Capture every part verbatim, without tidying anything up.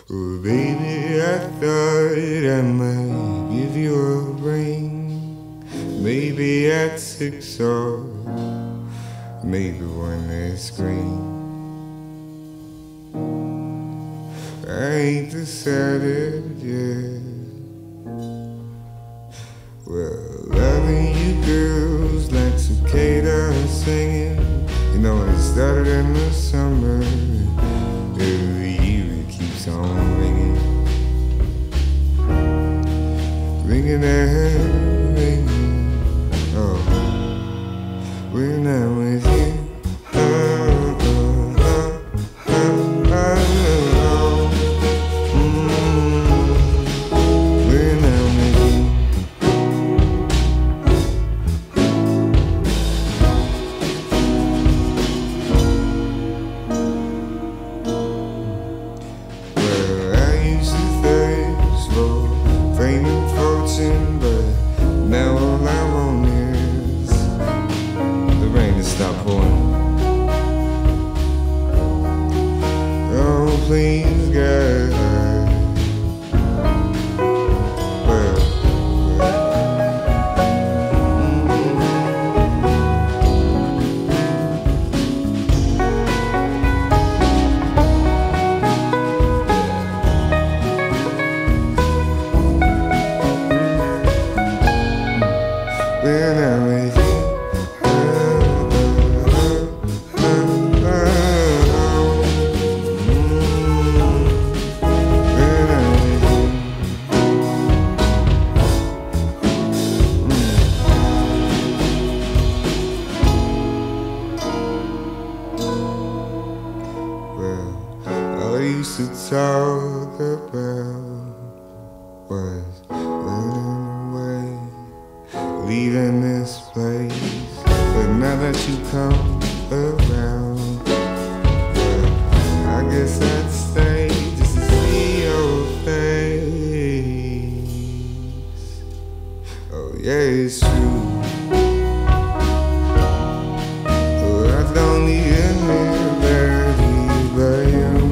Oh, baby, I thought I might give you a ring. Maybe at six or maybe one that's green. I ain't decided yet. Well, loving you girls like cicada singing. You know, it started in the summer. Every year it keeps on ringing, ringing and ringing. Oh, when I'm with you. Oh, oh, oh, oh, oh, oh. Mm, when I'm with you. Please, God. Well, when I'm with you. Talk about was running away, leaving this place. But now that you come around, well, I guess I'd stay just to see your face. Oh yeah, it's true. Oh, I don't need anybody but you.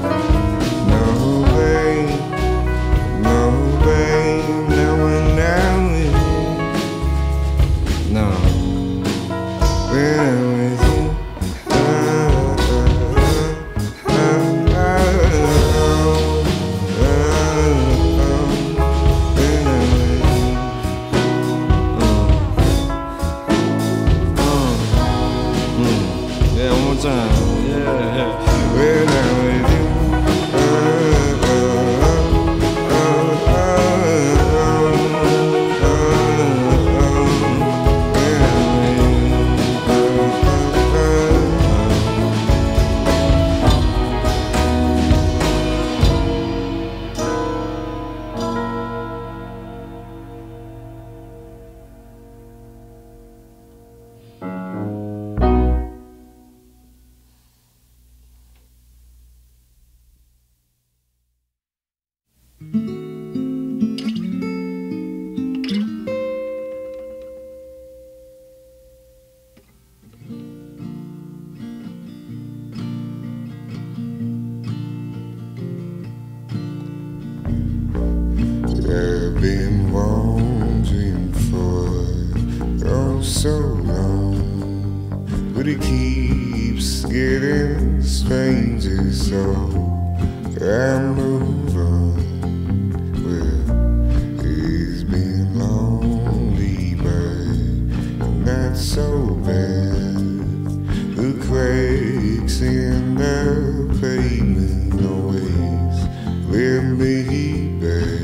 I've been wandering for oh so long, but it keeps getting stranger, so I move on. Well, it's been lonely, but not so bad. The cracks in the pavement always let me back.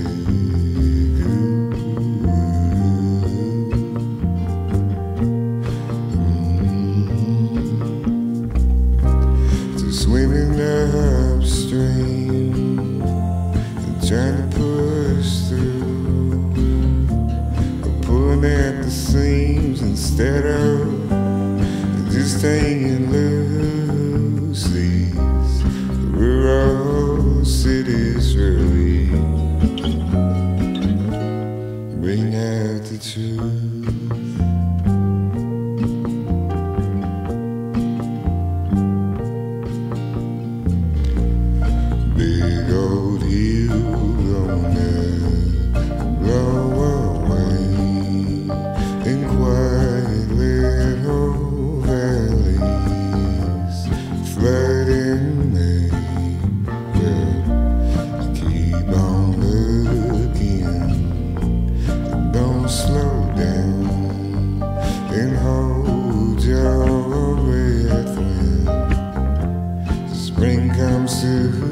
Upstream, trying to push through, pulling at the seams instead of just hanging loose. These rural cities really bring out the truth. big old hill gonna blow away in quiet little valleys, flooding me. Well, keep on looking, don't slow down and hold your breath when spring comes to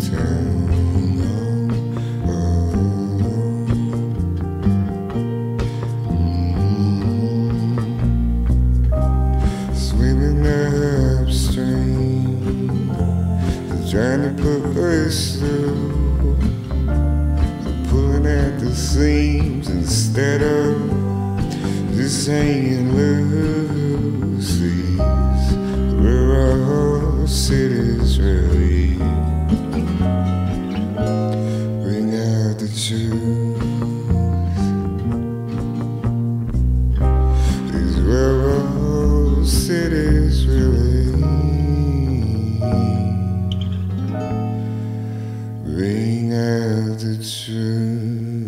trying to push through, pulling at the seams instead of just hanging loose. These rural cities really bring out the truth. These rural cities really bring out the truth.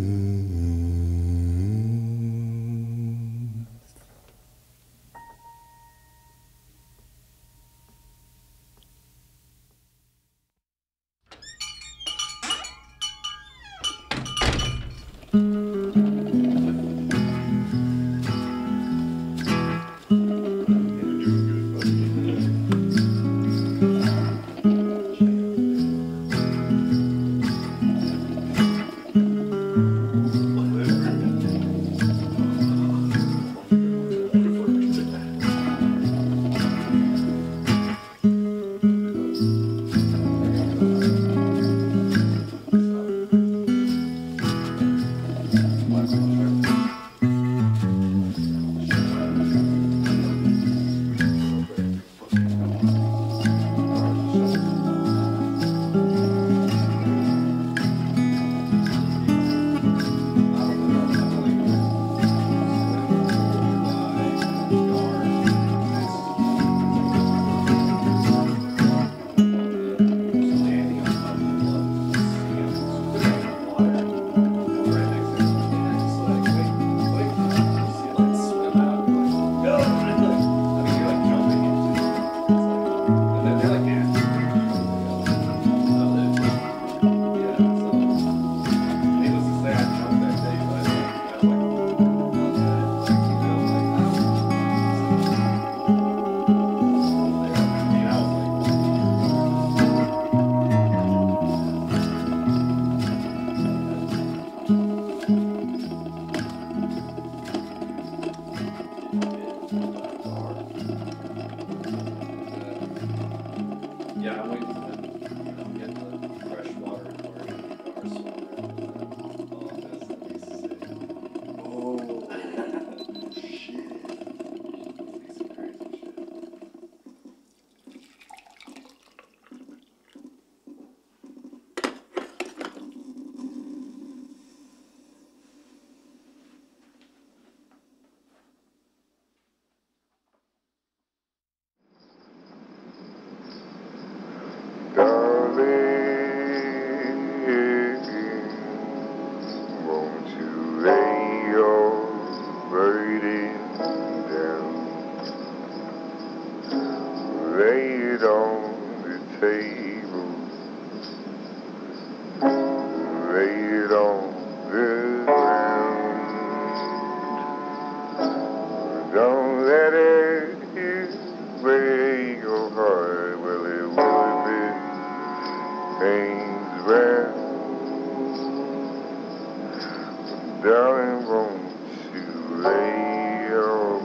Darlin, won't you lay your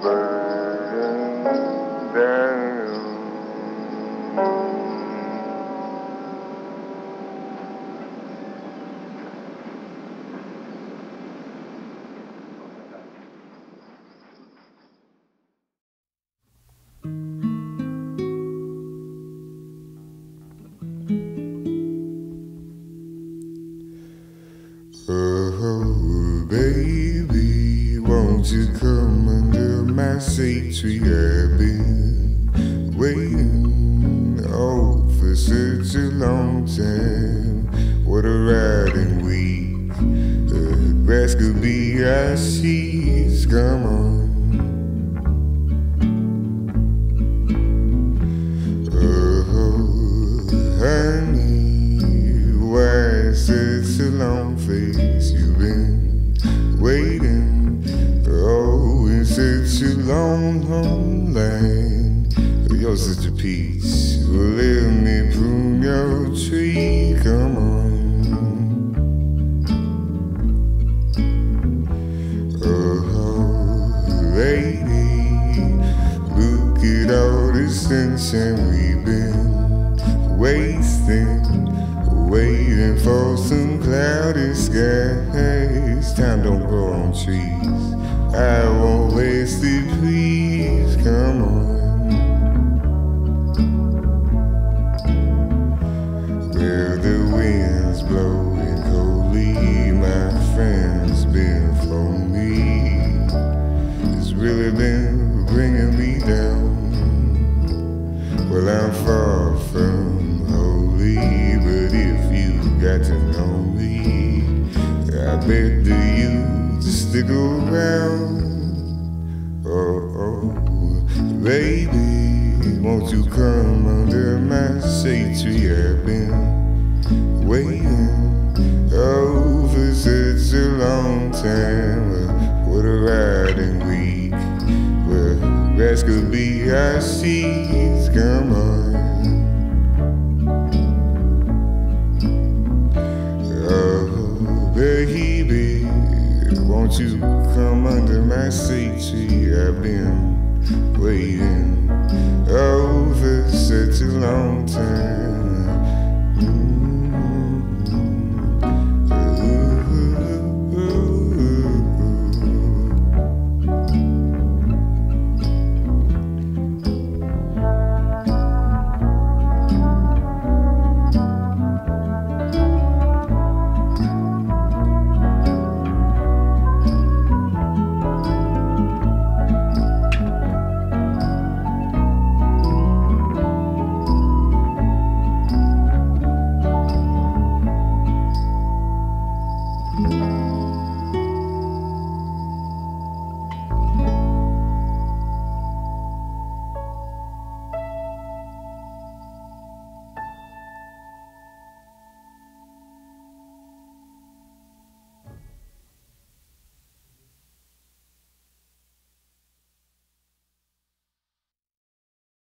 burden down? Oh, baby, won't you come under my shade tree? I've been waiting, oh, for such a long time. be our sheets, come on. Honey, why such a long face? You've been waiting, oh, in such a long, long line. You're such a peach, well, let me prune your tree, come on. Oh, lady, look at all the sunshine we've been wasting, waiting for some cloudy skies. Time don't grow on trees, I won't waste it, please, come on. Where the wind's blowing coldly, my friend's been flowing me. It's really been bringing me down. Well, I'm far from holy, but if you got to know me, I bet that you just stick around. Oh, oh, baby, won't you come under my shade tree? I've been waiting, oh, for such a long time. What a riding week, well, grass could be our seeds, come on. Oh, baby, won't you come under my shade tree? I've been waiting, oh, for such a long time.